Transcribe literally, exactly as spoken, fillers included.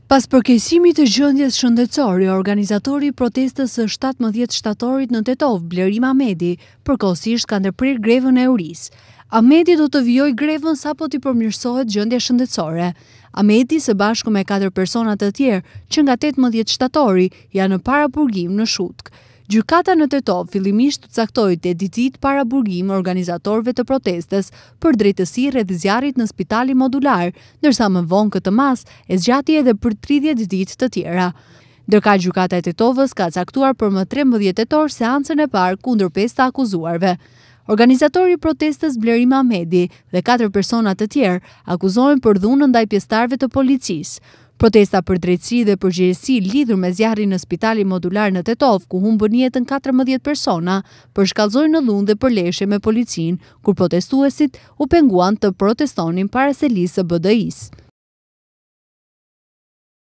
Pas përkeqësimit të gjendjes shëndetësore, organizatori i protestës së shtatëmbëdhjetë shtatorit në Tetov, Blerim Ahmedi, përkohësisht ka ndërprer grevën e urisë. Ahmedi do të vijojë grevën sapo t'i përmirësohet gjendja shëndetësore. Ahmedi së bashku me katër persona të tjerë që nga tetëmbëdhjetë shtatori janë në paraburgim në Shutk. Gjykata në Tetov fillimisht caktoi tetë ditë para burgim organizatorëve të protestës për drejtësi rreth zjarrit në Spitali Modular, ndërsa më vonë këtë mas e zgjati edhe për tridhjetë ditë të tjera. Ndërka gjykata e Tetovës ka caktuar për më trembëdhjetë tetor seancën e parë kundër pesë të akuzuarve. Organizatori i protestës Blerim Ahmedi dhe katër persona të tjerë akuzohen për dhunë ndaj pjesëtarëve të policisë. Protesta për drejtësi dhe përgjegjësi lidhur me zjarrin në Spitalin Modular në Tetov, ku humbën jetën katërmbëdhjetë persona, përshkallzoi në dhunë dhe përleshje me policinë, kur protestuesit u penguan të protestonin para selisë së B D I-s.